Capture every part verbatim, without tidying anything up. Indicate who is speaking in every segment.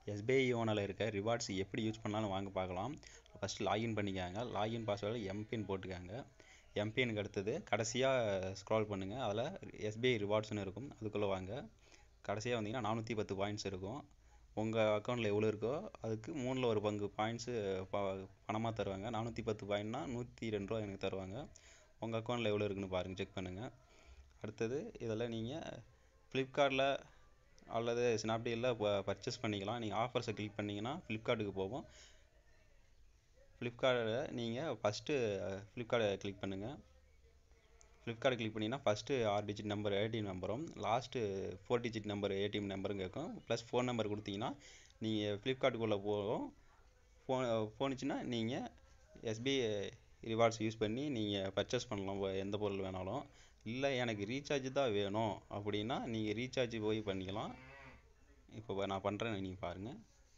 Speaker 1: SBI யோனோவில் இருக்க rewards எப்படி use பண்ணலாம்னு வாங்க பார்க்கலாம். ஃபஸ்ட்டு லாகின் பண்ணிக்காங்க. லாகின் பாஸ்வேர்டு எம்பின் போட்டுக்காங்க. எம்பினுக்கு அடுத்தது கடைசியாக ஸ்க்ரால் பண்ணுங்கள். அதில் எஸ்பிஐ ரிவார்ட்ஸ்னு இருக்கும், அதுக்குள்ளே வாங்க. கடைசியாக வந்தீங்கன்னா நானூற்றி பத்து பாயிண்ட்ஸ் இருக்கும். உங்கள் அக்கௌண்ட்டில் எவ்வளோ இருக்கோ அதுக்கு மூணில் ஒரு பங்கு பாயிண்ட்ஸு ப பணமாக தருவாங்க. நானூற்றி பத்து பாயிண்ட்னா நூற்றி ரெண்டு ரூபா எனக்கு தருவாங்க. உங்கள் அக்கௌண்ட்டில் எவ்வளோ இருக்குன்னு பாருங்கள், செக் பண்ணுங்கள். அடுத்தது இதில் நீங்கள் ஃப்ளிப்கார்ட்டில் அல்லது ஸ்னாப்டீலில் பர்ச்சேஸ் பண்ணிக்கலாம். நீங்கள் ஆஃபர்ஸை கிளிக் பண்ணிங்கன்னா ஃப்ளிப்கார்ட்டுக்கு போகும். ஃப்ளிப்கார்ட்டில் நீங்கள் ஃபஸ்ட்டு ஃப்ளிப்கார்ட்டை கிளிக் பண்ணுங்கள். ஃப்ளிப்கார்ட் கிளிக் பண்ணிங்கன்னா ஃபஸ்ட்டு ஆறு டிஜிட் நம்பர் ஏடிஎம் நம்பரும் last four digit number ATM நம்பரும் கேட்கும். ப்ளஸ் ஃபோன் நம்பர் கொடுத்தீங்கன்னா நீங்கள் ஃப்ளிப்கார்ட்டுக்குள்ளே போகும். ஃபோ போணுச்சுன்னா நீங்கள் எஸ்பிஐ ரிவார்ட்ஸ் யூஸ் பண்ணி நீங்கள் பர்ச்சேஸ் பண்ணலாம், எந்த பொருள் வேணாலும். இல்லை எனக்கு ரீசார்ஜ் தான் வேணும் அப்படின்னா நீங்கள் ரீசார்ஜ் போய் பண்ணிக்கலாம். இப்போ நான் பண்ணுறேன், நீங்கள் பாருங்கள்.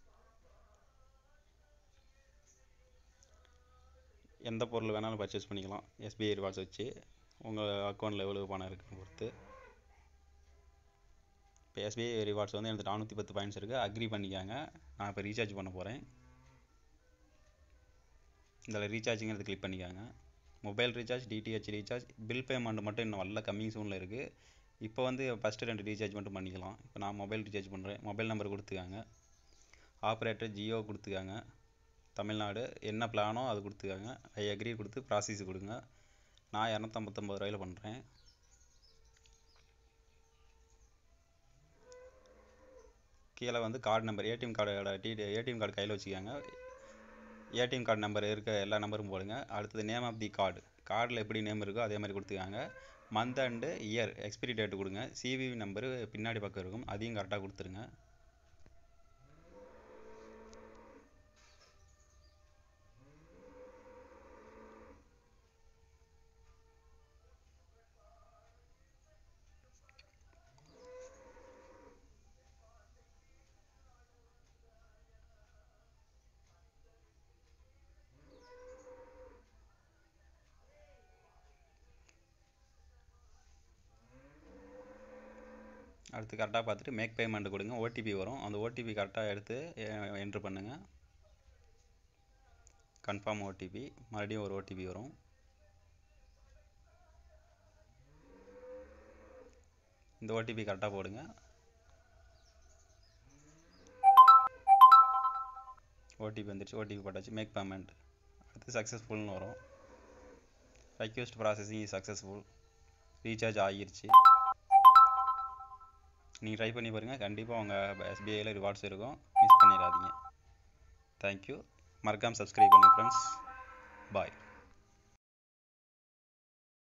Speaker 1: எந்த பொருள் வேணாலும் பர்ச்சேஸ் பண்ணிக்கலாம் எஸ்பிஐ ரிவார்ட்ஸ் வச்சு, உங்கள் அக்கௌண்ட்டில் எவ்வளோ பணம் இருக்குன்னு பொறுத்து. இப்போ எஸ்பிஐ ரிவார்ட்ஸ் வந்து எனக்கு நானூற்றி பத்து பாயிண்ட்ஸ் இருக்குது, அக்ரி பண்ணிக்காங்க. நான் இப்போ ரீசார்ஜ் பண்ண போகிறேன். இதில் ரீசார்ஜுங்கிறது கிளிக் பண்ணிக்காங்க. Mobile recharge, DTH recharge, bill payment மட்டும் இன்னும் நல்ல கம்மிங் சூனில் இருக்குது. இப்போ வந்து ஃபஸ்ட்டு ரெண்டு ரீசார்ஜ் மட்டும் பண்ணிக்கலாம். இப்போ நான் மொபைல் ரீசார்ஜ் பண்ணுறேன். மொபைல் நம்பர் கொடுத்துக்காங்க. ஆப்ரேட்டர் ஜியோ கொடுத்துக்காங்க. தமிழ்நாடு என்ன பிளானோ அது கொடுத்துக்காங்க. ஐ அக்ரி கொடுத்து ப்ராசஸ் கொடுங்க. நான் இரநூத்தம்பத்தொம்பது ரூபாயில் பண்ணுறேன். கீழே வந்து கார்டு நம்பர், ஏடிஎம் கார்டோட டிடி ஏடிஎம் கார்டு கையில் வச்சுக்காங்க. ஏடிஎம் கார்டு நம்பர் இருக்க எல்லா நம்பரும் போடுங்க. அடுத்தது நேம் ஆஃப் தி கார்டு, கார்டில் எப்படி நேம் இருக்கோ அதே மாதிரி கொடுத்துக்காங்க. Month and year, expiry date கொடுங்க. சிவிவி நம்பரு பின்னாடி பக்கம் இருக்கும், அதையும் கரெக்டாக கொடுத்துருங்க. அடுத்து கரெக்டாக பார்த்துட்டு மேக் பேமெண்ட் கொடுங்க. ஓடிபி வரும், அந்த ஓடிபி கரெக்டாக எடுத்து என்ட்ரு பண்ணுங்கள். கன்ஃபார்ம் ஓடிபி, மறுபடியும் ஒரு ஓடிபி வரும். இந்த ஓடிபி கரெக்டாக போடுங்க. ஓடிபி வந்துடுச்சு, ஓடிபி போட்டாச்சு. மேக் பேமெண்ட், அடுத்து சக்ஸஸ்ஃபுல்னு வரும். ரெக்வெஸ்ட் ப்ராசஸிங் சக்ஸஸ்ஃபுல், ரீசார்ஜ் ஆகிருச்சு. நீங்கள் ட்ரை பண்ணி பாருங்கள், கண்டிப்பாக உங்கள் எஸ்பிஐயில் ரிவார்ட்ஸ் இருக்கும், மிஸ் பண்ணிடாதீங்க. தேங்க்யூ. மறக்காமல் சப்ஸ்கிரைப் பண்ணுங்கள் ஃப்ரெண்ட்ஸ். பாய்.